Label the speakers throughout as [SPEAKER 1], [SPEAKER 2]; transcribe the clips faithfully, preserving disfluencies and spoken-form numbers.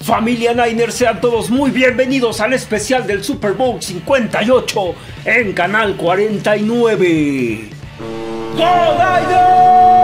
[SPEAKER 1] Familia Niners, sean todos muy bienvenidos al especial del Super Bowl cincuenta y ocho en Canal cuarenta y nueve. ¡Go Niners!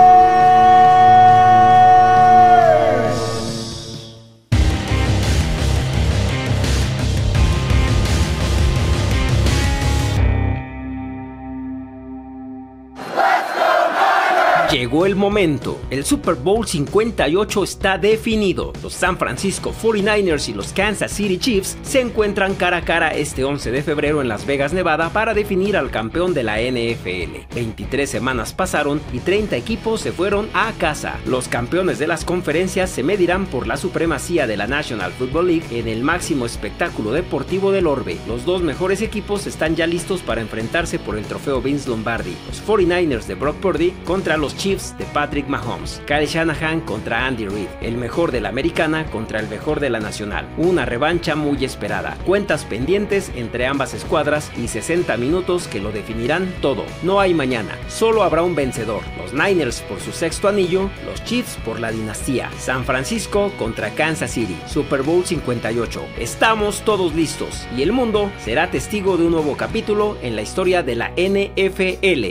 [SPEAKER 1] Llegó el momento, el Super Bowl cincuenta y ocho está definido. Los San Francisco cuarenta y nueve ers y los Kansas City Chiefs se encuentran cara a cara este once de febrero en Las Vegas, Nevada, para definir al campeón de la N F L. veintitrés semanas pasaron y treinta equipos se fueron a casa. Los campeones de las conferencias se medirán por la supremacía de la National Football League en el máximo espectáculo deportivo del orbe. Los dos mejores equipos están ya listos para enfrentarse por el trofeo Vince Lombardi. Los cuarenta y nueve ers de Brock Purdy contra los Chiefs de Patrick Mahomes, Kyle Shanahan contra Andy Reid, el mejor de la americana contra el mejor de la nacional. Una revancha muy esperada, cuentas pendientes entre ambas escuadras y sesenta minutos que lo definirán todo. No hay mañana, solo habrá un vencedor. Los Niners por su sexto anillo, los Chiefs por la dinastía. San Francisco contra Kansas City, Super Bowl cincuenta y ocho. Estamos todos listos y el mundo será testigo de un nuevo capítulo en la historia de la N F L.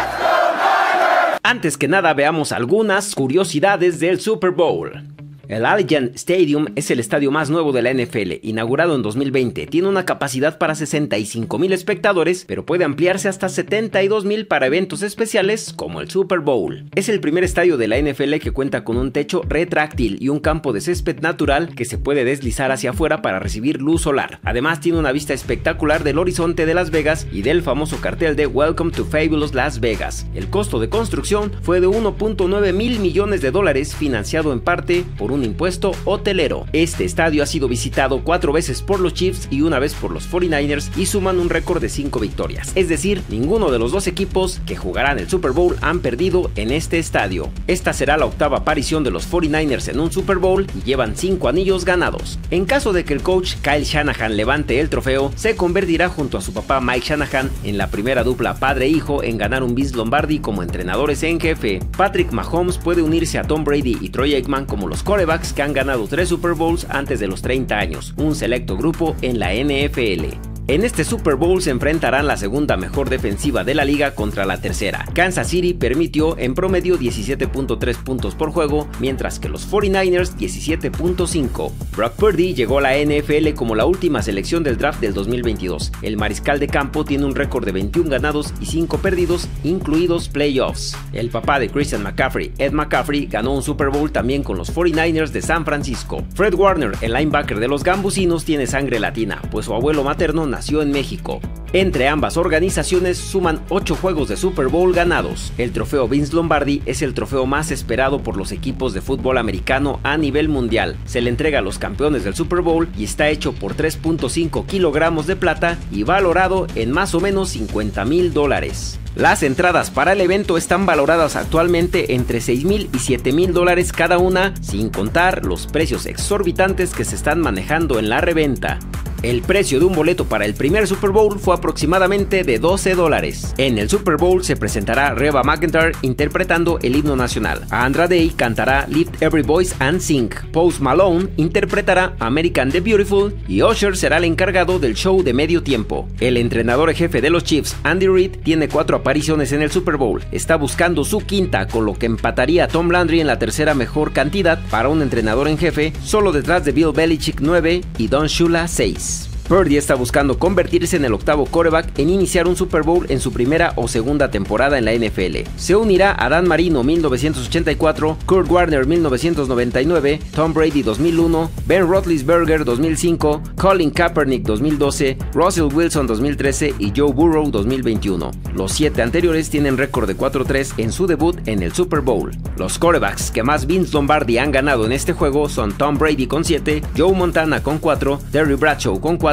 [SPEAKER 1] Antes que nada, veamos algunas curiosidades del Super Bowl. El Allegiant Stadium es el estadio más nuevo de la N F L, inaugurado en dos mil veinte. Tiene una capacidad para sesenta y cinco mil espectadores, pero puede ampliarse hasta setenta y dos mil para eventos especiales como el Super Bowl. Es el primer estadio de la N F L que cuenta con un techo retráctil y un campo de césped natural que se puede deslizar hacia afuera para recibir luz solar. Además, tiene una vista espectacular del horizonte de Las Vegas y del famoso cartel de Welcome to Fabulous Las Vegas. El costo de construcción fue de uno punto nueve mil millones de dólares, financiado en parte por un impuesto hotelero. Este estadio ha sido visitado cuatro veces por los Chiefs y una vez por los cuarenta y nueve ers y suman un récord de cinco victorias. Es decir, ninguno de los dos equipos que jugarán el Super Bowl han perdido en este estadio. Esta será la octava aparición de los cuarenta y nueve ers en un Super Bowl y llevan cinco anillos ganados. En caso de que el coach Kyle Shanahan levante el trofeo, se convertirá junto a su papá Mike Shanahan en la primera dupla padre-hijo en ganar un Vince Lombardi como entrenadores en jefe. Patrick Mahomes puede unirse a Tom Brady y Troy Aikman como los quarterbacks que han ganado tres Super Bowls antes de los treinta años, un selecto grupo en la N F L. En este Super Bowl se enfrentarán la segunda mejor defensiva de la liga contra la tercera. Kansas City permitió en promedio diecisiete punto tres puntos por juego, mientras que los cuarenta y nueve ers diecisiete punto cinco. Brock Purdy llegó a la N F L como la última selección del draft del dos mil veintidós. El mariscal de campo tiene un récord de veintiún ganados y cinco perdidos, incluidos playoffs. El papá de Christian McCaffrey, Ed McCaffrey, ganó un Super Bowl también con los cuarenta y nueve ers de San Francisco. Fred Warner, el linebacker de los Gambusinos, tiene sangre latina, pues su abuelo materno nació en México. Entre ambas organizaciones suman ocho juegos de Super Bowl ganados. El trofeo Vince Lombardi es el trofeo más esperado por los equipos de fútbol americano a nivel mundial. Se le entrega a los campeones del Super Bowl y está hecho por tres punto cinco kilogramos de plata y valorado en más o menos cincuenta mil dólares. Las entradas para el evento están valoradas actualmente entre seis mil y siete mil dólares cada una, sin contar los precios exorbitantes que se están manejando en la reventa. El precio de un boleto para el primer Super Bowl fue aproximadamente de doce dólares. En el Super Bowl se presentará Reba McEntire interpretando el himno nacional. Andra Day cantará Lift Every Voice and Sing. Post Malone interpretará American the Beautiful y Usher será el encargado del show de medio tiempo. El entrenador jefe de los Chiefs, Andy Reid, tiene cuatro apariciones en el Super Bowl. Está buscando su quinta, con lo que empataría a Tom Landry en la tercera mejor cantidad para un entrenador en jefe, solo detrás de Bill Belichick nueve y Don Shula seis. Purdy está buscando convertirse en el octavo quarterback en iniciar un Super Bowl en su primera o segunda temporada en la N F L. Se unirá a Dan Marino mil novecientos ochenta y cuatro, Kurt Warner mil novecientos noventa y nueve, Tom Brady dos mil uno, Ben Roethlisberger dos mil cinco, Colin Kaepernick dos mil doce, Russell Wilson dos mil trece y Joe Burrow dos mil veintiuno. Los siete anteriores tienen récord de cuatro tres en su debut en el Super Bowl. Los quarterbacks que más Vince Lombardi han ganado en este juego son Tom Brady con siete, Joe Montana con cuatro, Terry Bradshaw con cuatro,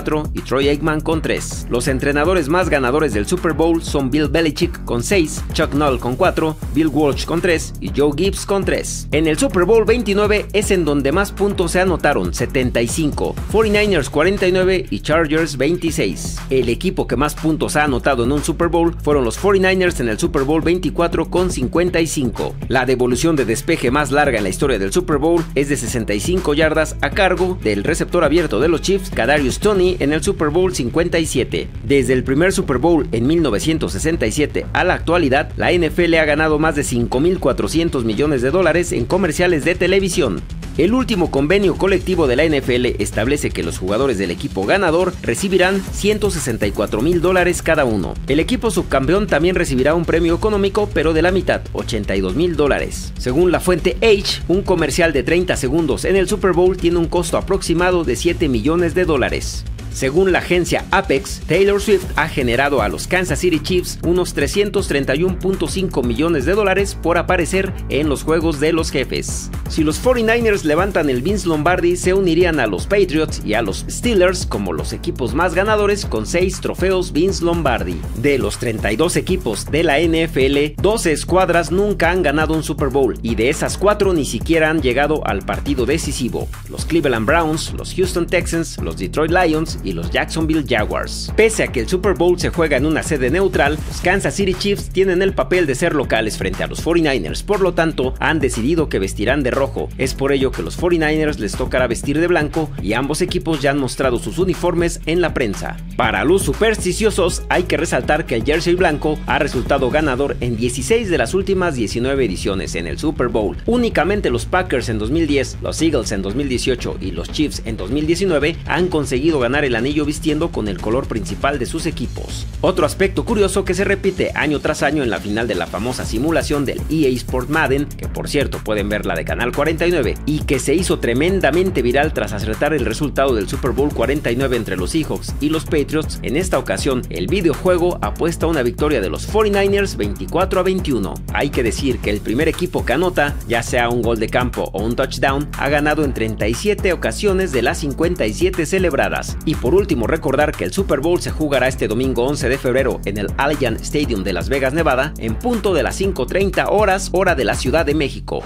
[SPEAKER 1] cuatro y Troy Aikman con tres. Los entrenadores más ganadores del Super Bowl son Bill Belichick con seis, Chuck Noll con cuatro, Bill Walsh con tres y Joe Gibbs con tres. En el Super Bowl veintinueve es en donde más puntos se anotaron, setenta y cinco, cuarenta y nueve ers cuarenta y nueve y Chargers veintiséis. El equipo que más puntos ha anotado en un Super Bowl fueron los cuarenta y nueve ers en el Super Bowl veinticuatro con cincuenta y cinco. La devolución de despeje más larga en la historia del Super Bowl es de sesenta y cinco yardas a cargo del receptor abierto de los Chiefs, Kadarius Toney, en el Super Bowl cincuenta y siete. Desde el primer Super Bowl en mil novecientos sesenta y siete a la actualidad, la N F L ha ganado más de cinco mil cuatrocientos millones de dólares en comerciales de televisión. El último convenio colectivo de la N F L establece que los jugadores del equipo ganador recibirán ciento sesenta y cuatro mil dólares cada uno. El equipo subcampeón también recibirá un premio económico, pero de la mitad, ochenta y dos mil dólares. Según la fuente Age, un comercial de treinta segundos en el Super Bowl tiene un costo aproximado de siete millones de dólares. Según la agencia Apex, Taylor Swift ha generado a los Kansas City Chiefs unos trescientos treinta y uno punto cinco millones de dólares por aparecer en los juegos de los jefes. Si los cuarenta y nueve ers levantan el Vince Lombardi, se unirían a los Patriots y a los Steelers como los equipos más ganadores con seis trofeos Vince Lombardi. De los treinta y dos equipos de la N F L, doce escuadras nunca han ganado un Super Bowl y de esas cuatro ni siquiera han llegado al partido decisivo: los Cleveland Browns, los Houston Texans, los Detroit Lions y los Jacksonville Jaguars. Pese a que el Super Bowl se juega en una sede neutral, los Kansas City Chiefs tienen el papel de ser locales frente a los cuarenta y nueve ers, por lo tanto han decidido que vestirán de rojo. Es por ello que los cuarenta y nueve ers les tocará vestir de blanco y ambos equipos ya han mostrado sus uniformes en la prensa. Para los supersticiosos hay que resaltar que el jersey blanco ha resultado ganador en dieciséis de las últimas diecinueve ediciones en el Super Bowl. Únicamente los Packers en dos mil diez, los Eagles en dos mil dieciocho y los Chiefs en dos mil diecinueve han conseguido ganar el anillo vistiendo con el color principal de sus equipos. Otro aspecto curioso que se repite año tras año en la final de la famosa simulación del E A Sport Madden, que por cierto pueden ver la de Canal cuarenta y nueve, y que se hizo tremendamente viral tras acertar el resultado del Super Bowl cuarenta y nueve entre los Seahawks y los Patriots. En esta ocasión el videojuego apuesta a una victoria de los cuarenta y nueve ers veinticuatro a veintiuno. Hay que decir que el primer equipo que anota, ya sea un gol de campo o un touchdown, ha ganado en treinta y siete ocasiones de las cincuenta y siete celebradas. Y por último, recordar que el Super Bowl se jugará este domingo once de febrero en el Allegiant Stadium de Las Vegas, Nevada, en punto de las cinco treinta horas, hora de la Ciudad de México.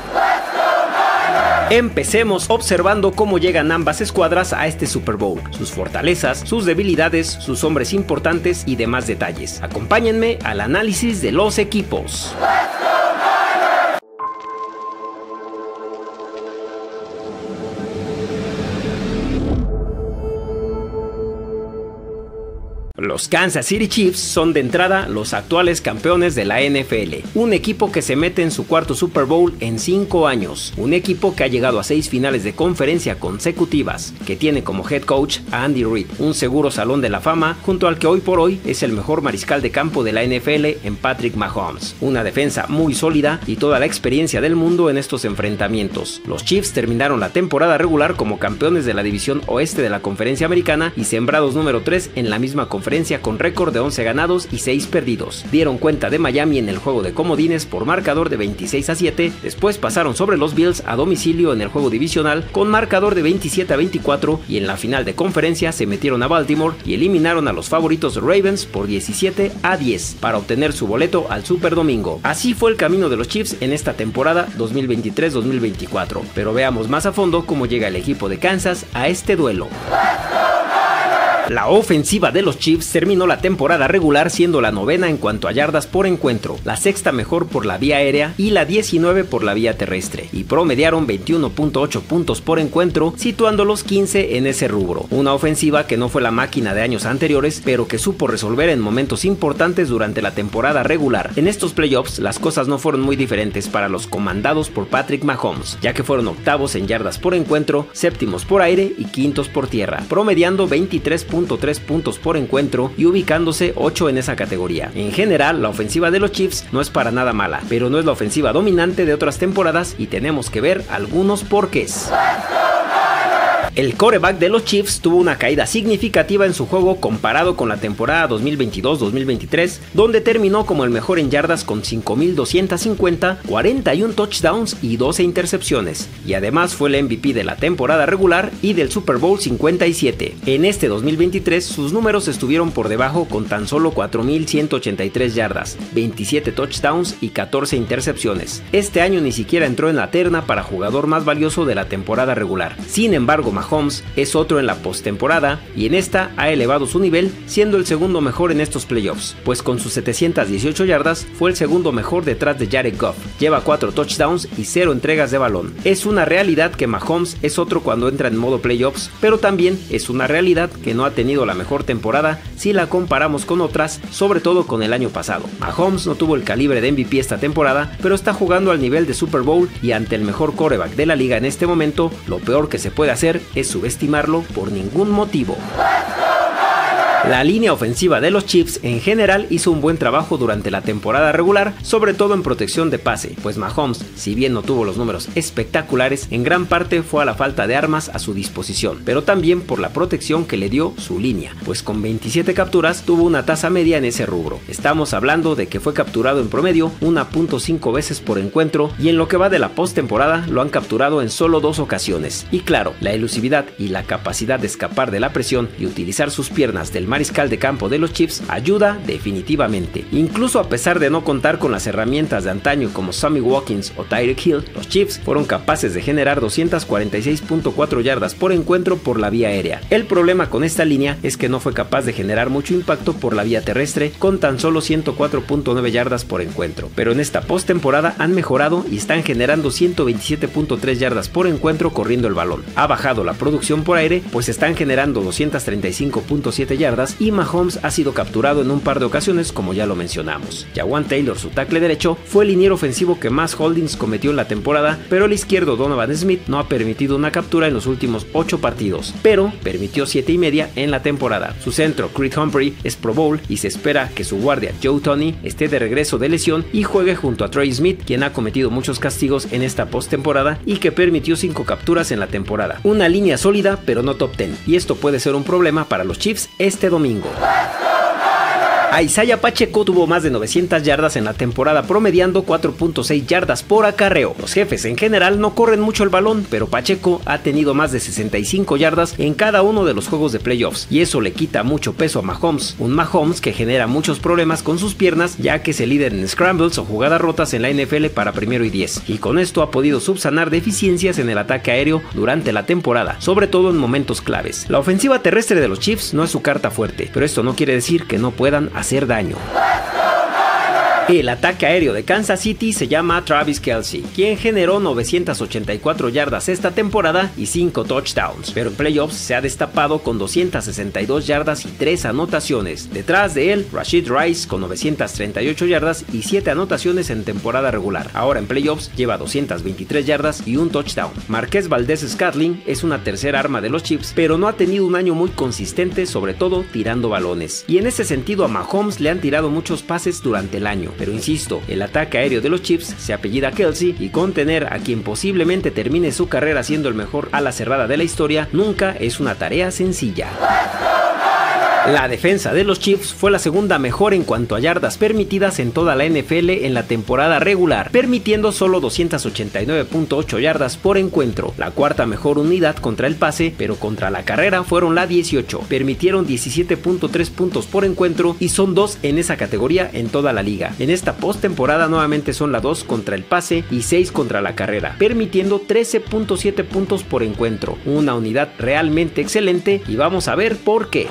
[SPEAKER 1] Empecemos observando cómo llegan ambas escuadras a este Super Bowl, sus fortalezas, sus debilidades, sus hombres importantes y demás detalles. Acompáñenme al análisis de los equipos. Los Kansas City Chiefs son de entrada los actuales campeones de la N F L, un equipo que se mete en su cuarto Super Bowl en cinco años, un equipo que ha llegado a seis finales de conferencia consecutivas, que tiene como head coach a Andy Reid, un seguro salón de la fama, junto al que hoy por hoy es el mejor mariscal de campo de la N F L en Patrick Mahomes, una defensa muy sólida y toda la experiencia del mundo en estos enfrentamientos. Los Chiefs terminaron la temporada regular como campeones de la división oeste de la conferencia americana y sembrados número tres en la misma conferencia con récord de once ganados y seis perdidos. Dieron cuenta de Miami en el juego de comodines por marcador de veintiséis a siete, después pasaron sobre los Bills a domicilio en el juego divisional con marcador de veintisiete a veinticuatro y en la final de conferencia se metieron a Baltimore y eliminaron a los favoritos Ravens por diecisiete a diez para obtener su boleto al Super Domingo. Así fue el camino de los Chiefs en esta temporada dos mil veintitrés dos mil veinticuatro, pero veamos más a fondo cómo llega el equipo de Kansas a este duelo. La ofensiva de los Chiefs terminó la temporada regular siendo la novena en cuanto a yardas por encuentro, la sexta mejor por la vía aérea y la diecinueve por la vía terrestre, y promediaron veintiuno punto ocho puntos por encuentro, situándolos quince en ese rubro. Una ofensiva que no fue la máquina de años anteriores, pero que supo resolver en momentos importantes durante la temporada regular. En estos playoffs las cosas no fueron muy diferentes para los comandados por Patrick Mahomes, ya que fueron octavos en yardas por encuentro, séptimos por aire y quintos por tierra, promediando veintitrés punto tres puntos por encuentro y ubicándose ocho en esa categoría. En general, la ofensiva de los Chiefs no es para nada mala, pero no es la ofensiva dominante de otras temporadas y tenemos que ver algunos porqués. El quarterback de los Chiefs tuvo una caída significativa en su juego comparado con la temporada dos mil veintidós dos mil veintitrés, donde terminó como el mejor en yardas con cinco mil doscientos cincuenta, cuarenta y uno touchdowns y doce intercepciones, y además fue el M V P de la temporada regular y del Super Bowl cincuenta y siete. En este dos mil veintitrés sus números estuvieron por debajo con tan solo cuatro mil ciento ochenta y tres yardas, veintisiete touchdowns y catorce intercepciones. Este año ni siquiera entró en la terna para jugador más valioso de la temporada regular. Sin embargo, Mahomes es otro en la postemporada y en esta ha elevado su nivel, siendo el segundo mejor en estos playoffs, pues con sus setecientas dieciocho yardas fue el segundo mejor detrás de Jared Goff. Lleva cuatro touchdowns y cero entregas de balón. Es una realidad que Mahomes es otro cuando entra en modo playoffs, pero también es una realidad que no ha tenido la mejor temporada si la comparamos con otras, sobre todo con el año pasado. Mahomes no tuvo el calibre de M V P esta temporada, pero está jugando al nivel de Super Bowl y ante el mejor quarterback de la liga en este momento, lo peor que se puede hacer es subestimarlo por ningún motivo. La línea ofensiva de los Chiefs en general hizo un buen trabajo durante la temporada regular, sobre todo en protección de pase, pues Mahomes, si bien no tuvo los números espectaculares, en gran parte fue a la falta de armas a su disposición, pero también por la protección que le dio su línea, pues con veintisiete capturas tuvo una tasa media en ese rubro. Estamos hablando de que fue capturado en promedio uno punto cinco veces por encuentro y en lo que va de la postemporada lo han capturado en solo dos ocasiones. Y claro, la elusividad y la capacidad de escapar de la presión y utilizar sus piernas del mariscal de campo de los Chiefs ayuda definitivamente. Incluso a pesar de no contar con las herramientas de antaño como Sammy Watkins o Tyreek Hill, los Chiefs fueron capaces de generar doscientas cuarenta y seis punto cuatro yardas por encuentro por la vía aérea. El problema con esta línea es que no fue capaz de generar mucho impacto por la vía terrestre con tan solo ciento cuatro punto nueve yardas por encuentro, pero en esta postemporada han mejorado y están generando ciento veintisiete punto tres yardas por encuentro corriendo el balón. Ha bajado la producción por aire, pues están generando doscientas treinta y cinco punto siete yardas y Mahomes ha sido capturado en un par de ocasiones como ya lo mencionamos. Jawan Taylor, su tackle derecho, fue el liniero ofensivo que más holdings cometió en la temporada, pero el izquierdo Donovan Smith no ha permitido una captura en los últimos ocho partidos, pero permitió siete y media en la temporada. Su centro Creed Humphrey es Pro Bowl y se espera que su guardia Joe Toney esté de regreso de lesión y juegue junto a Trey Smith, quien ha cometido muchos castigos en esta postemporada y que permitió cinco capturas en la temporada. Una línea sólida pero no top diez, y esto puede ser un problema para los Chiefs este domingo. Isaiah Pacheco tuvo más de novecientas yardas en la temporada, promediando cuatro punto seis yardas por acarreo. Los jefes en general no corren mucho el balón, pero Pacheco ha tenido más de sesenta y cinco yardas en cada uno de los juegos de playoffs, y eso le quita mucho peso a Mahomes, un Mahomes que genera muchos problemas con sus piernas, ya que es el líder en scrambles o jugadas rotas en la N F L para primero y diez, y con esto ha podido subsanar deficiencias en el ataque aéreo durante la temporada, sobre todo en momentos claves. La ofensiva terrestre de los Chiefs no es su carta fuerte, pero esto no quiere decir que no puedan hacer daño. El ataque aéreo de Kansas City se llama Travis Kelce, quien generó novecientas ochenta y cuatro yardas esta temporada y cinco touchdowns, pero en playoffs se ha destapado con doscientas sesenta y dos yardas y tres anotaciones. Detrás de él, Rashid Rice con novecientas treinta y ocho yardas y siete anotaciones en temporada regular. Ahora en playoffs lleva doscientas veintitrés yardas y un touchdown. Marquez Valdez-Scantling es una tercera arma de los Chiefs, pero no ha tenido un año muy consistente, sobre todo tirando balones. Y en ese sentido a Mahomes le han tirado muchos pases durante el año. Pero insisto, el ataque aéreo de los Chiefs se apellida Kelce y contener a quien posiblemente termine su carrera siendo el mejor ala cerrada de la historia nunca es una tarea sencilla. La defensa de los Chiefs fue la segunda mejor en cuanto a yardas permitidas en toda la N F L en la temporada regular, permitiendo solo doscientas ochenta y nueve punto ocho yardas por encuentro. La cuarta mejor unidad contra el pase, pero contra la carrera fueron la dieciocho. Permitieron diecisiete punto tres puntos por encuentro y son dos en esa categoría en toda la liga. En esta postemporada nuevamente son la dos contra el pase y seis contra la carrera, permitiendo trece punto siete puntos por encuentro. Una unidad realmente excelente y vamos a ver por qué.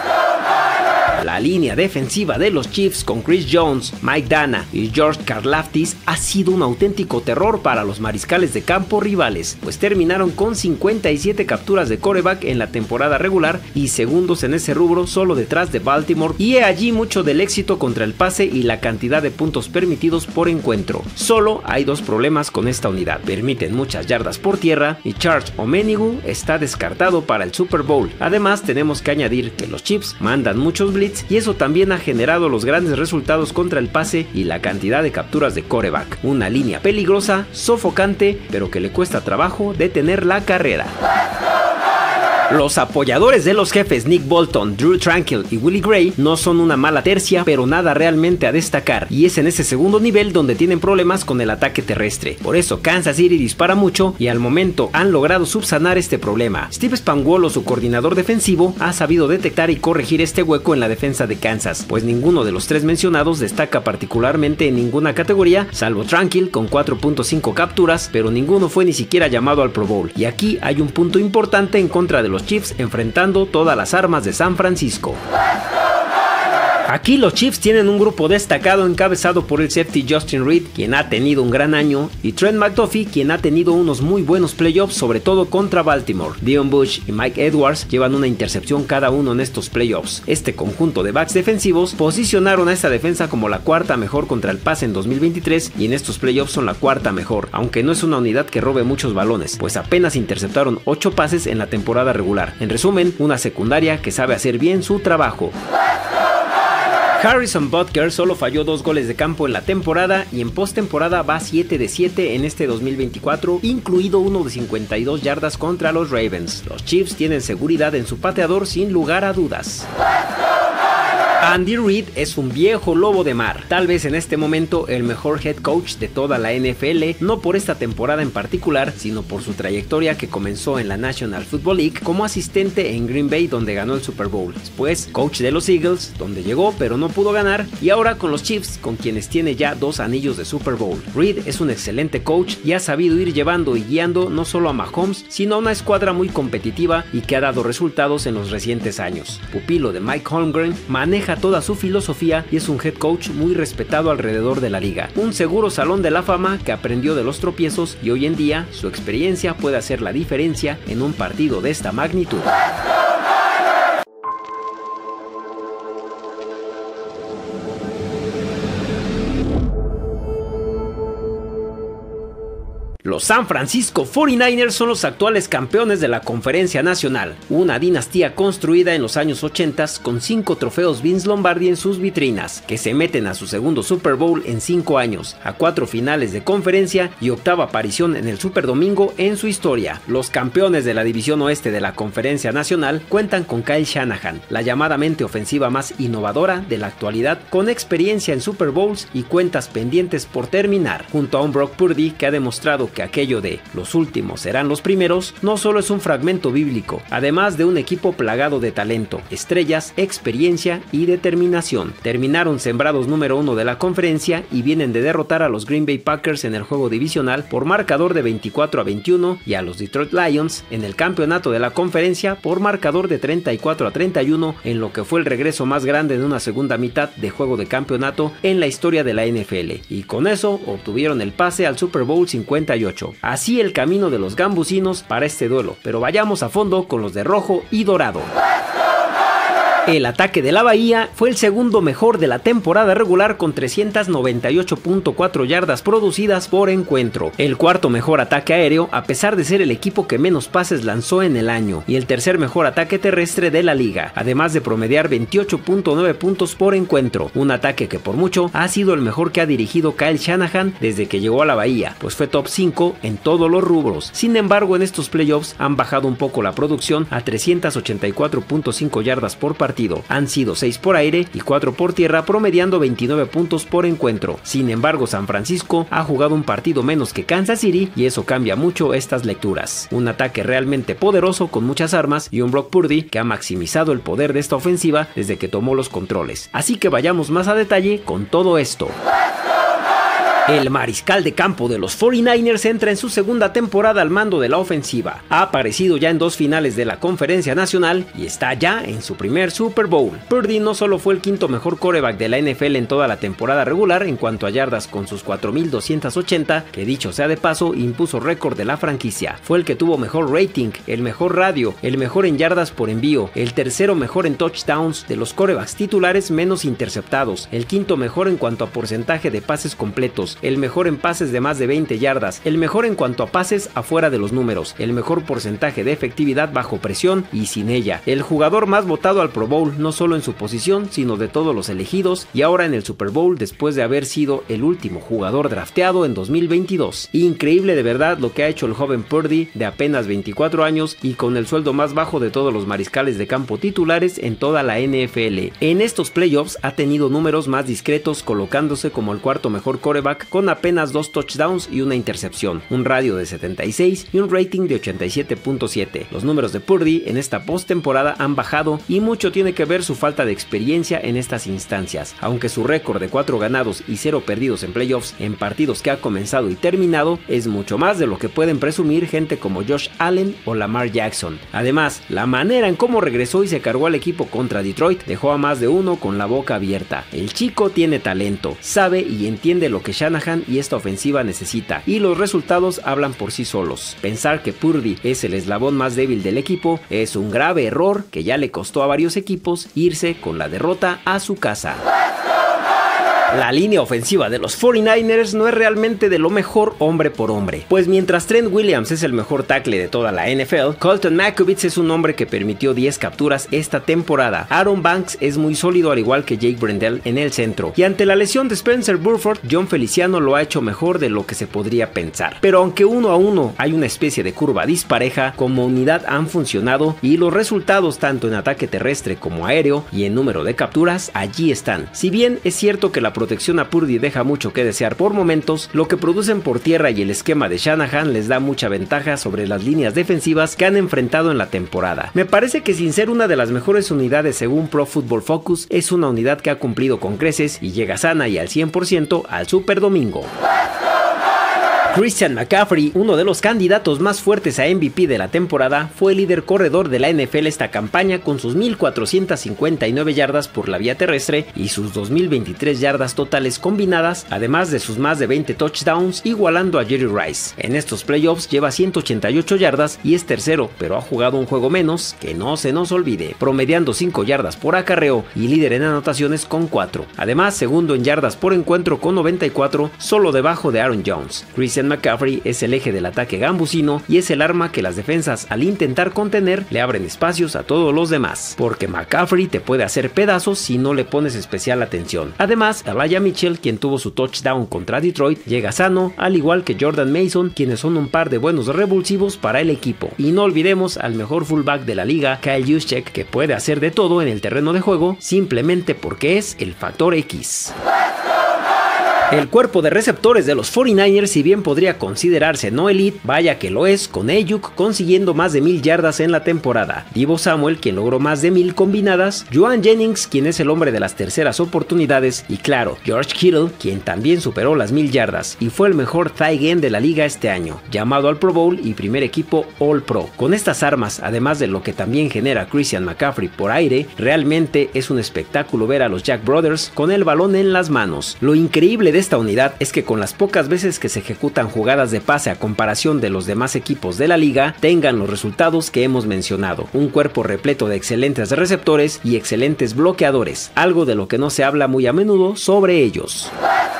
[SPEAKER 1] La línea defensiva de los Chiefs con Chris Jones, Mike Dana y George Karlaftis ha sido un auténtico terror para los mariscales de campo rivales, pues terminaron con cincuenta y siete capturas de quarterback en la temporada regular y segundos en ese rubro solo detrás de Baltimore, y he allí mucho del éxito contra el pase y la cantidad de puntos permitidos por encuentro. Solo hay dos problemas con esta unidad: permiten muchas yardas por tierra y Charles Omenihu está descartado para el Super Bowl. Además tenemos que añadir que los Chiefs mandan muchos blitz y eso también ha generado los grandes resultados contra el pase y la cantidad de capturas de quarterback. Una línea peligrosa, sofocante, pero que le cuesta trabajo detener la carrera. Los apoyadores de los jefes Nick Bolton, Drew Tranquill y Willie Gray no son una mala tercia, pero nada realmente a destacar, y es en ese segundo nivel donde tienen problemas con el ataque terrestre. Por eso Kansas City dispara mucho y al momento han logrado subsanar este problema. Steve Spagnuolo, su coordinador defensivo, ha sabido detectar y corregir este hueco en la defensa de Kansas, pues ninguno de los tres mencionados destaca particularmente en ninguna categoría, salvo Tranquill con cuatro punto cinco capturas, pero ninguno fue ni siquiera llamado al Pro Bowl. Y aquí hay un punto importante en contra de los Chiefs enfrentando todas las armas de San Francisco. Aquí los Chiefs tienen un grupo destacado encabezado por el safety Justin Reed, quien ha tenido un gran año, y Trent McDuffie, quien ha tenido unos muy buenos playoffs, sobre todo contra Baltimore. Deon Bush y Mike Edwards llevan una intercepción cada uno en estos playoffs. Este conjunto de backs defensivos posicionaron a esta defensa como la cuarta mejor contra el pase en dos mil veintitrés y en estos playoffs son la cuarta mejor, aunque no es una unidad que robe muchos balones, pues apenas interceptaron ocho pases en la temporada regular. En resumen, una secundaria que sabe hacer bien su trabajo. Harrison Butker solo falló dos goles de campo en la temporada y en postemporada va siete de siete en este dos mil veinticuatro, incluido uno de cincuenta y dos yardas contra los Ravens. Los Chiefs tienen seguridad en su pateador sin lugar a dudas. Andy Reid es un viejo lobo de mar, tal vez en este momento el mejor head coach de toda la N F L, no por esta temporada en particular, sino por su trayectoria que comenzó en la National Football League como asistente en Green Bay, donde ganó el Super Bowl, después coach de los Eagles, donde llegó pero no pudo ganar, y ahora con los Chiefs, con quienes tiene ya dos anillos de Super Bowl. Reid es un excelente coach y ha sabido ir llevando y guiando no solo a Mahomes, sino a una escuadra muy competitiva y que ha dado resultados en los recientes años. Pupilo de Mike Holmgren, maneja toda su filosofía y es un head coach muy respetado alrededor de la liga. Un seguro salón de la fama que aprendió de los tropiezos y hoy en día su experiencia puede hacer la diferencia en un partido de esta magnitud. Los San Francisco cuarenta y nueve ers son los actuales campeones de la Conferencia Nacional, una dinastía construida en los años ochenta con cinco trofeos Vince Lombardi en sus vitrinas, que se meten a su segundo Super Bowl en cinco años, a cuatro finales de conferencia y octava aparición en el Super Domingo en su historia. Los campeones de la División Oeste de la Conferencia Nacional cuentan con Kyle Shanahan, la llamadamente ofensiva más innovadora de la actualidad, con experiencia en Super Bowls y cuentas pendientes por terminar, junto a un Brock Purdy que ha demostrado que aquello de los últimos serán los primeros no solo es un fragmento bíblico, además de un equipo plagado de talento, estrellas, experiencia y determinación. Terminaron sembrados número uno de la conferencia y vienen de derrotar a los Green Bay Packers en el juego divisional por marcador de veinticuatro a veintiuno y a los Detroit Lions en el campeonato de la conferencia por marcador de treinta y cuatro a treinta y uno en lo que fue el regreso más grande de una segunda mitad de juego de campeonato en la historia de la N F L, y con eso obtuvieron el pase al Super Bowl cincuenta y ocho. Así el camino de los gambusinos para este duelo, pero vayamos a fondo con los de rojo y dorado. El ataque de la Bahía fue el segundo mejor de la temporada regular con trescientas noventa y ocho punto cuatro yardas producidas por encuentro, el cuarto mejor ataque aéreo a pesar de ser el equipo que menos pases lanzó en el año y el tercer mejor ataque terrestre de la liga, además de promediar veintiocho punto nueve puntos por encuentro, un ataque que por mucho ha sido el mejor que ha dirigido Kyle Shanahan desde que llegó a la Bahía, pues fue top cinco en todos los rubros. Sin embargo, en estos playoffs han bajado un poco la producción a trescientas ochenta y cuatro punto cinco yardas por partido. Han sido seis por aire y cuatro por tierra, promediando veintinueve puntos por encuentro. Sin embargo, San Francisco ha jugado un partido menos que Kansas City y eso cambia mucho estas lecturas. Un ataque realmente poderoso con muchas armas y un Brock Purdy que ha maximizado el poder de esta ofensiva desde que tomó los controles. Así que vayamos más a detalle con todo esto. El mariscal de campo de los cuarenta y nueve ers entra en su segunda temporada al mando de la ofensiva. Ha aparecido ya en dos finales de la Conferencia Nacional y está ya en su primer Super Bowl. Purdy no solo fue el quinto mejor quarterback de la N F L en toda la temporada regular en cuanto a yardas con sus cuatro mil doscientas ochenta, que dicho sea de paso impuso récord de la franquicia. Fue el que tuvo mejor rating, el mejor radio, el mejor en yardas por envío, el tercero mejor en touchdowns de los quarterbacks titulares menos interceptados, el quinto mejor en cuanto a porcentaje de pases completos, números, el mejor en pases de más de veinte yardas, el mejor en cuanto a pases afuera de los números, el mejor porcentaje de efectividad bajo presión y sin ella, el jugador más votado al Pro Bowl, no solo en su posición, sino de todos los elegidos, y ahora en el Super Bowl después de haber sido el último jugador drafteado en dos mil veintidós. Increíble de verdad lo que ha hecho el joven Purdy de apenas veinticuatro años y con el sueldo más bajo de todos los mariscales de campo titulares en toda la N F L. En estos playoffs ha tenido números más discretos, colocándose como el cuarto mejor quarterback con apenas dos touchdowns y una intercepción, un radio de setenta y seis y un rating de ochenta y siete punto siete. Los números de Purdy en esta postemporada han bajado y mucho tiene que ver su falta de experiencia en estas instancias, aunque su récord de cuatro ganados y cero perdidos en playoffs en partidos que ha comenzado y terminado es mucho más de lo que pueden presumir gente como Josh Allen o Lamar Jackson. Además, la manera en cómo regresó y se cargó al equipo contra Detroit dejó a más de uno con la boca abierta. El chico tiene talento, sabe y entiende lo que Shanahan y esta ofensiva necesita, y los resultados hablan por sí solos. Pensar que Purdy es el eslabón más débil del equipo es un grave error que ya le costó a varios equipos irse con la derrota a su casa. La línea ofensiva de los cuarenta y nueve ers no es realmente de lo mejor hombre por hombre, pues mientras Trent Williams es el mejor tackle de toda la N F L, Colton Mackovitz es un hombre que permitió diez capturas esta temporada. Aaron Banks es muy sólido al igual que Jake Brendel en el centro, y ante la lesión de Spencer Burford, John Feliciano lo ha hecho mejor de lo que se podría pensar. Pero aunque uno a uno hay una especie de curva dispareja, como unidad han funcionado y los resultados tanto en ataque terrestre como aéreo y en número de capturas allí están. Si bien es cierto que la protección a Purdy deja mucho que desear por momentos, lo que producen por tierra y el esquema de Shanahan les da mucha ventaja sobre las líneas defensivas que han enfrentado en la temporada. Me parece que sin ser una de las mejores unidades según Pro Football Focus, es una unidad que ha cumplido con creces y llega sana y al cien por ciento al Super Domingo. Christian McCaffrey, uno de los candidatos más fuertes a M V P de la temporada, fue el líder corredor de la N F L esta campaña con sus mil cuatrocientas cincuenta y nueve yardas por la vía terrestre y sus dos mil veintitrés yardas totales combinadas, además de sus más de veinte touchdowns, igualando a Jerry Rice. En estos playoffs lleva ciento ochenta y ocho yardas y es tercero, pero ha jugado un juego menos, que no se nos olvide, promediando cinco yardas por acarreo y líder en anotaciones con cuatro. Además, segundo en yardas por encuentro con noventa y cuatro, solo debajo de Aaron Jones. Christian McCaffrey es el eje del ataque gambusino y es el arma que las defensas al intentar contener le abren espacios a todos los demás, porque McCaffrey te puede hacer pedazos si no le pones especial atención. Además, Elijah Mitchell, quien tuvo su touchdown contra Detroit, llega sano, al igual que Jordan Mason, quienes son un par de buenos revulsivos para el equipo. Y no olvidemos al mejor fullback de la liga, Kyle Juszczyk, que puede hacer de todo en el terreno de juego simplemente porque es el factor X. El cuerpo de receptores de los cuarenta y nueve ers, si bien podría considerarse no elite, vaya que lo es, con Ayuk consiguiendo más de mil yardas en la temporada, Deebo Samuel, quien logró más de mil combinadas, Joan Jennings, quien es el hombre de las terceras oportunidades, y claro, George Kittle, quien también superó las mil yardas y fue el mejor tight end de la liga este año, llamado al Pro Bowl y primer equipo All Pro. Con estas armas, además de lo que también genera Christian McCaffrey por aire, realmente es un espectáculo ver a los Jack Brothers con el balón en las manos. Lo increíble de esta unidad es que con las pocas veces que se ejecutan jugadas de pase a comparación de los demás equipos de la liga, tengan los resultados que hemos mencionado. Un cuerpo repleto de excelentes receptores y excelentes bloqueadores, algo de lo que no se habla muy a menudo sobre ellos.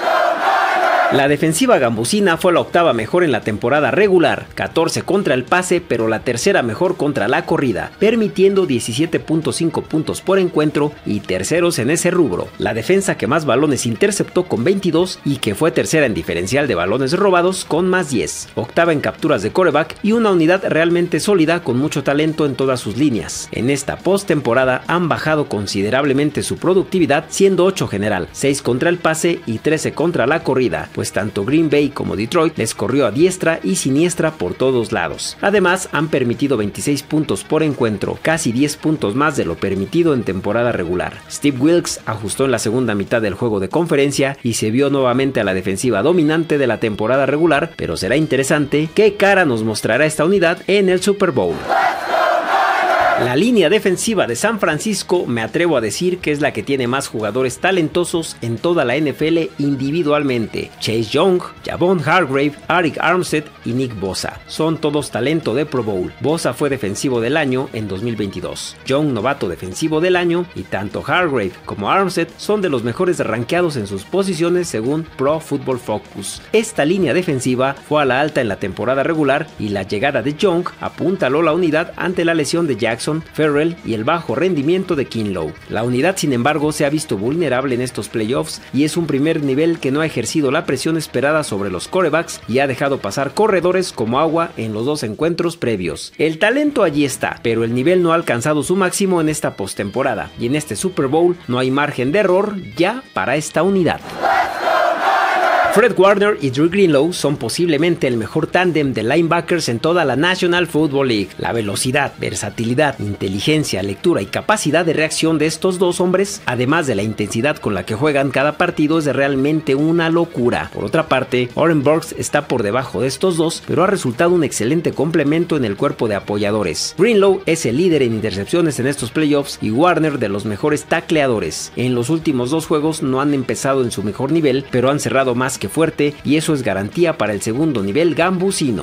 [SPEAKER 1] La defensiva gambusina fue la octava mejor en la temporada regular, catorce contra el pase, pero la tercera mejor contra la corrida, permitiendo diecisiete punto cinco puntos por encuentro y terceros en ese rubro. La defensa que más balones interceptó con veintidós y que fue tercera en diferencial de balones robados con más diez, octava en capturas de quarterback y una unidad realmente sólida con mucho talento en todas sus líneas. En esta postemporada han bajado considerablemente su productividad, siendo ocho general, seis contra el pase y trece contra la corrida, pues tanto Green Bay como Detroit les corrió a diestra y siniestra por todos lados. Además, han permitido veintiséis puntos por encuentro, casi diez puntos más de lo permitido en temporada regular. Steve Wilks ajustó en la segunda mitad del juego de conferencia y se vio nuevamente a la defensiva dominante de la temporada regular, pero será interesante qué cara nos mostrará esta unidad en el Super Bowl. La línea defensiva de San Francisco me atrevo a decir que es la que tiene más jugadores talentosos en toda la N F L individualmente. Chase Young, Javon Hargrave, Arik Armstead y Nick Bosa. Son todos talento de Pro Bowl. Bosa fue defensivo del año en dos mil veintidós. Young novato defensivo del año y tanto Hargrave como Armstead son de los mejores rankeados en sus posiciones según Pro Football Focus. Esta línea defensiva fue a la alta en la temporada regular y la llegada de Young apuntaló la unidad ante la lesión de Jackson, Ferrell y el bajo rendimiento de Kinlaw. La unidad, sin embargo, se ha visto vulnerable en estos playoffs y es un primer nivel que no ha ejercido la presión esperada sobre los quarterbacks y ha dejado pasar corredores como agua en los dos encuentros previos. El talento allí está, pero el nivel no ha alcanzado su máximo en esta postemporada y en este Super Bowl no hay margen de error ya para esta unidad. Fred Warner y Dre Greenlaw son posiblemente el mejor tándem de linebackers en toda la National Football League. La velocidad, versatilidad, inteligencia, lectura y capacidad de reacción de estos dos hombres, además de la intensidad con la que juegan cada partido, es realmente una locura. Por otra parte, Oren Burks está por debajo de estos dos, pero ha resultado un excelente complemento en el cuerpo de apoyadores. Greenlaw es el líder en intercepciones en estos playoffs y Warner de los mejores tacleadores. En los últimos dos juegos no han empezado en su mejor nivel, pero han cerrado más que fuerte y eso es garantía para el segundo nivel gambusino.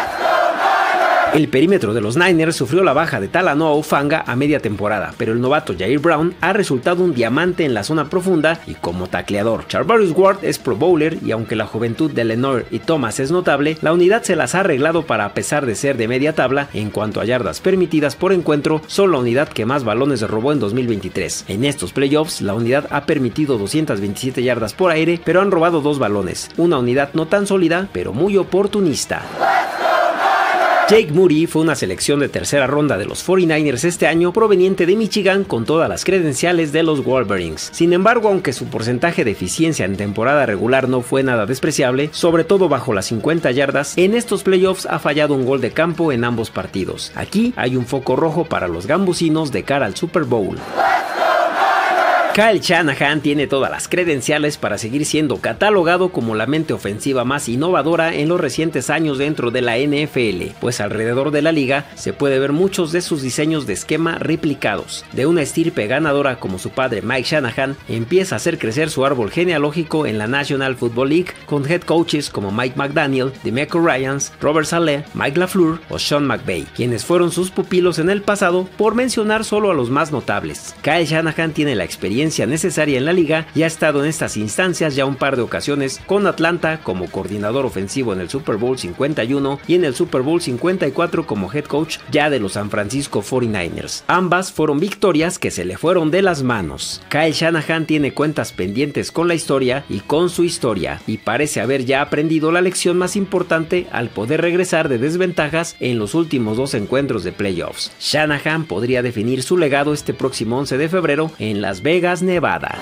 [SPEAKER 1] El perímetro de los Niners sufrió la baja de Talanoa Hufanga a media temporada, pero el novato Jair Brown ha resultado un diamante en la zona profunda y como tacleador. Charvarius Ward es Pro Bowler y aunque la juventud de Lenoir y Thomas es notable, la unidad se las ha arreglado para, a pesar de ser de media tabla, en cuanto a yardas permitidas por encuentro, son la unidad que más balones robó en dos mil veintitrés. En estos playoffs, la unidad ha permitido doscientas veintisiete yardas por aire, pero han robado dos balones. Una unidad no tan sólida, pero muy oportunista. Jake Moody fue una selección de tercera ronda de los cuarenta y nueve ers este año proveniente de Michigan con todas las credenciales de los Wolverines. Sin embargo, aunque su porcentaje de eficiencia en temporada regular no fue nada despreciable, sobre todo bajo las cincuenta yardas, en estos playoffs ha fallado un gol de campo en ambos partidos. Aquí hay un foco rojo para los gambusinos de cara al Super Bowl. Kyle Shanahan tiene todas las credenciales para seguir siendo catalogado como la mente ofensiva más innovadora en los recientes años dentro de la N F L, pues alrededor de la liga se puede ver muchos de sus diseños de esquema replicados. De una estirpe ganadora como su padre Mike Shanahan, empieza a hacer crecer su árbol genealógico en la National Football League con head coaches como Mike McDaniel, DeMeco Ryans, Robert Saleh, Mike LaFleur o Sean McVay, quienes fueron sus pupilos en el pasado, por mencionar solo a los más notables. Kyle Shanahan tiene la experiencia necesaria en la liga y ha estado en estas instancias ya un par de ocasiones con Atlanta como coordinador ofensivo en el Super Bowl cincuenta y uno y en el Super Bowl cincuenta y cuatro como head coach ya de los San Francisco cuarenta y nueve ers. Ambas fueron victorias que se le fueron de las manos. Kyle Shanahan tiene cuentas pendientes con la historia y con su historia y parece haber ya aprendido la lección más importante al poder regresar de desventajas en los últimos dos encuentros de playoffs. Shanahan podría definir su legado este próximo once de febrero en Las Vegas, Nevada.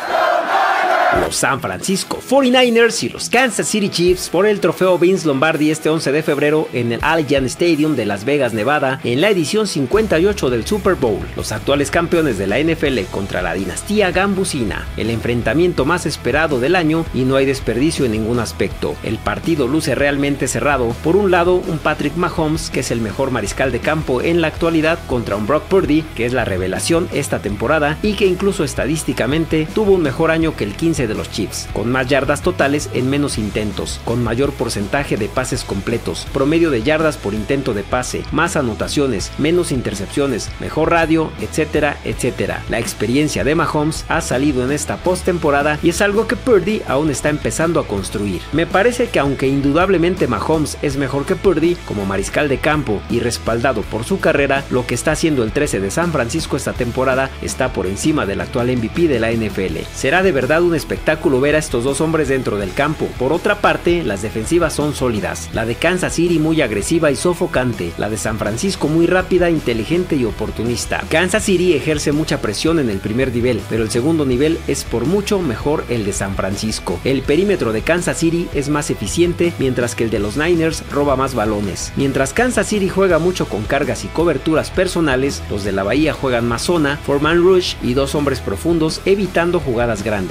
[SPEAKER 1] Los San Francisco cuarenta y nueve ers y los Kansas City Chiefs por el trofeo Vince Lombardi este once de febrero en el Allegiant Stadium de Las Vegas, Nevada, en la edición cincuenta y ocho del Super Bowl. Los actuales campeones de la N F L contra la dinastía gambusina. El enfrentamiento más esperado del año y no hay desperdicio en ningún aspecto. El partido luce realmente cerrado. Por un lado, un Patrick Mahomes, que es el mejor mariscal de campo en la actualidad, contra un Brock Purdy, que es la revelación esta temporada y que incluso estadísticamente tuvo un mejor año que el quince de los Chiefs, con más yardas totales en menos intentos, con mayor porcentaje de pases completos, promedio de yardas por intento de pase, más anotaciones, menos intercepciones, mejor radio, etcétera, etcétera. La experiencia de Mahomes ha salido en esta postemporada y es algo que Purdy aún está empezando a construir. Me parece que aunque indudablemente Mahomes es mejor que Purdy como mariscal de campo y respaldado por su carrera, lo que está haciendo el trece de San Francisco esta temporada está por encima del actual M V P de la N F L. Será de verdad un espectáculo ver a estos dos hombres dentro del campo. Por otra parte, las defensivas son sólidas. La de Kansas City muy agresiva y sofocante. La de San Francisco muy rápida, inteligente y oportunista. Kansas City ejerce mucha presión en el primer nivel, pero el segundo nivel es por mucho mejor el de San Francisco. El perímetro de Kansas City es más eficiente, mientras que el de los Niners roba más balones. Mientras Kansas City juega mucho con cargas y coberturas personales, los de la Bahía juegan más zona, four-man rush y dos hombres profundos, evitando jugadas grandes. Kansas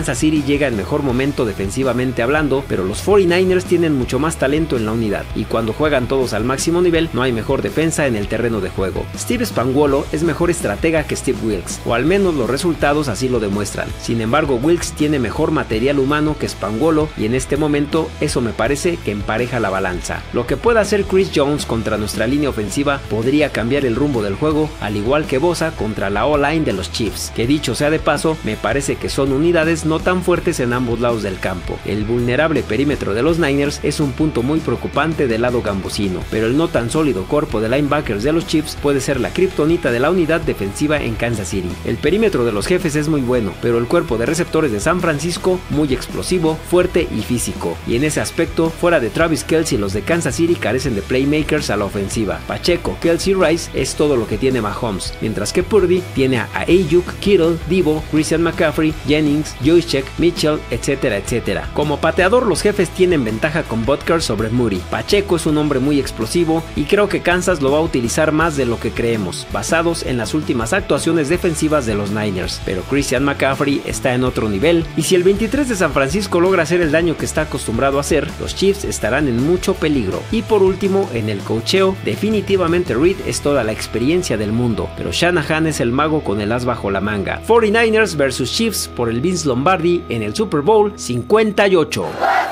[SPEAKER 1] Kansas City llega en mejor momento defensivamente hablando, pero los cuarenta y nueve ers tienen mucho más talento en la unidad, y cuando juegan todos al máximo nivel, no hay mejor defensa en el terreno de juego. Steve Spagnuolo es mejor estratega que Steve Wilks, o al menos los resultados así lo demuestran. Sin embargo, Wilks tiene mejor material humano que Spagnuolo, y en este momento eso me parece que empareja la balanza. Lo que pueda hacer Chris Jones contra nuestra línea ofensiva podría cambiar el rumbo del juego, al igual que Bosa contra la O-line de los Chiefs, que dicho sea de paso, me parece que son unidades no tan fuertes en ambos lados del campo. El vulnerable perímetro de los Niners es un punto muy preocupante del lado gambusino, pero el no tan sólido cuerpo de linebackers de los Chiefs puede ser la kriptonita de la unidad defensiva en Kansas City. El perímetro de los jefes es muy bueno, pero el cuerpo de receptores de San Francisco muy explosivo, fuerte y físico, y en ese aspecto, fuera de Travis Kelce, los de Kansas City carecen de playmakers a la ofensiva. Pacheco, Kelce y Rice es todo lo que tiene Mahomes, mientras que Purdy tiene a Ayuk, Kittle, Deebo, Christian McCaffrey, Jennings, Juszczyk, Mitchell, etcétera, etcétera. Como pateador, los jefes tienen ventaja con Butker sobre Moody. Pacheco es un hombre muy explosivo y creo que Kansas lo va a utilizar más de lo que creemos, basados en las últimas actuaciones defensivas de los Niners, pero Christian McCaffrey está en otro nivel, y si el veintitrés de San Francisco logra hacer el daño que está acostumbrado a hacer, los Chiefs estarán en mucho peligro. Y por último, en el coacheo, definitivamente Reid es toda la experiencia del mundo, pero Shanahan es el mago con el as bajo la manga. cuarenta y nueve ers versus Chiefs por el Vince Lombardi en el Super Bowl cincuenta y ocho.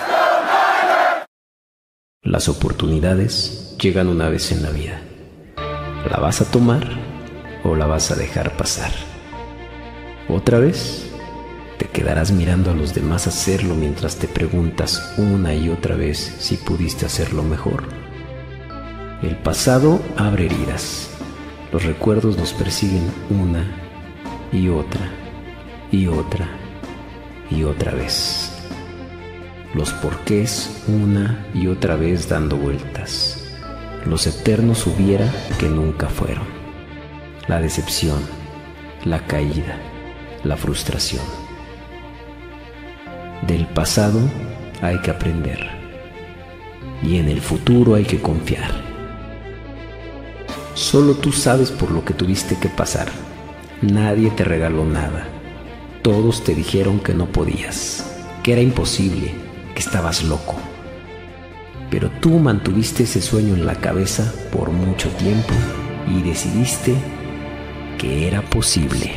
[SPEAKER 1] Las oportunidades llegan una vez en la vida. ¿La vas a tomar o la vas a dejar pasar? ¿Otra vez? Te quedarás mirando a los demás hacerlo mientras te preguntas una y otra vez si pudiste hacerlo mejor. El pasado abre heridas. Los recuerdos nos persiguen una y otra y otra y otra vez. Los porqués una y otra vez dando vueltas. Los eternos hubiera que nunca fueron. La decepción, la caída, la frustración. Del pasado hay que aprender y en el futuro hay que confiar. Solo tú sabes por lo que tuviste que pasar. Nadie te regaló nada. Todos te dijeron que no podías, que era imposible, que estabas loco. Pero tú mantuviste ese sueño en la cabeza por mucho tiempo y decidiste que era posible.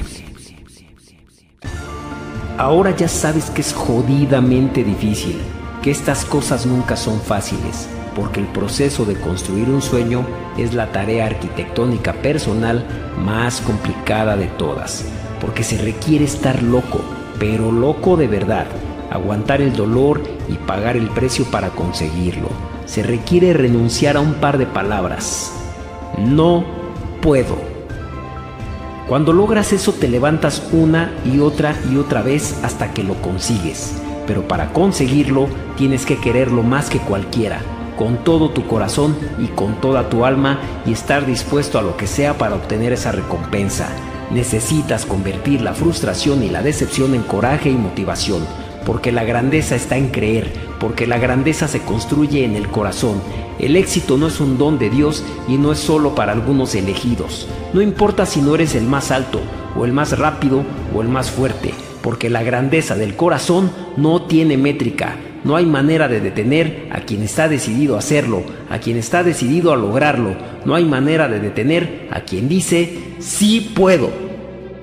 [SPEAKER 1] Ahora ya sabes que es jodidamente difícil, que estas cosas nunca son fáciles, porque el proceso de construir un sueño es la tarea arquitectónica personal más complicada de todas, porque se requiere estar loco, pero loco de verdad, aguantar el dolor y pagar el precio para conseguirlo. Se requiere renunciar a un par de palabras. No puedo. Cuando logras eso te levantas una y otra y otra vez hasta que lo consigues, pero para conseguirlo tienes que quererlo más que cualquiera, con todo tu corazón y con toda tu alma, y estar dispuesto a lo que sea para obtener esa recompensa. Necesitas convertir la frustración y la decepción en coraje y motivación, porque la grandeza está en creer, porque la grandeza se construye en el corazón. El éxito no es un don de Dios y no es solo para algunos elegidos. No importa si no eres el más alto, o el más rápido, o el más fuerte, porque la grandeza del corazón no tiene métrica. No hay manera de detener a quien está decidido a hacerlo, a quien está decidido a lograrlo. No hay manera de detener a quien dice, sí puedo.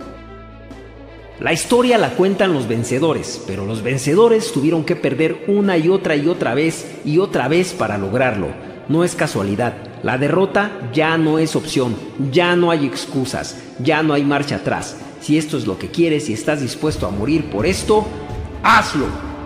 [SPEAKER 1] La historia la cuentan los vencedores, pero los vencedores tuvieron que perder una y otra y otra vez y otra vez para lograrlo. No es casualidad, la derrota ya no es opción, ya no hay excusas, ya no hay marcha atrás. Si esto es lo que quieres y estás dispuesto a morir por esto, ¡hazlo!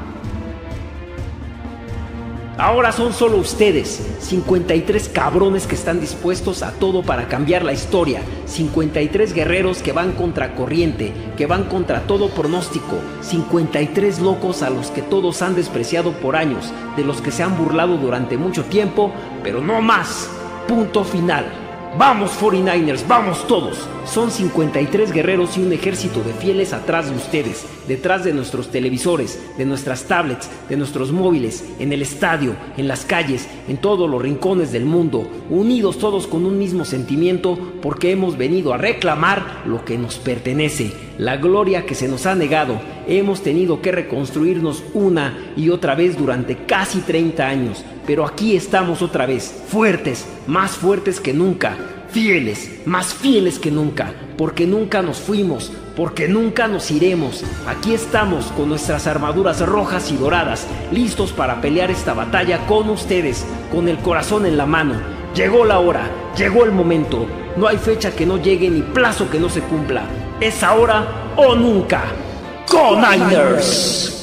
[SPEAKER 1] Ahora son solo ustedes, cincuenta y tres cabrones que están dispuestos a todo para cambiar la historia, cincuenta y tres guerreros que van contra corriente, que van contra todo pronóstico, cincuenta y tres locos a los que todos han despreciado por años, de los que se han burlado durante mucho tiempo, pero no más. Punto final. ¡Vamos cuarenta y nueve ers! ¡Vamos todos! Son cincuenta y tres guerreros y un ejército de fieles atrás de ustedes, detrás de nuestros televisores, de nuestras tablets, de nuestros móviles, en el estadio, en las calles, en todos los rincones del mundo, unidos todos con un mismo sentimiento, porque hemos venido a reclamar lo que nos pertenece. la gloria que se nos ha negado. Hemos tenido que reconstruirnos una y otra vez durante casi treinta años, pero aquí estamos otra vez, fuertes, más fuertes que nunca, fieles, más fieles que nunca, porque nunca nos fuimos, porque nunca nos iremos. Aquí estamos con nuestras armaduras rojas y doradas, listos para pelear esta batalla con ustedes, con el corazón en la mano. Llegó la hora, llegó el momento. No hay fecha que no llegue ni plazo que no se cumpla. Es ahora o nunca. ¡Go Niners!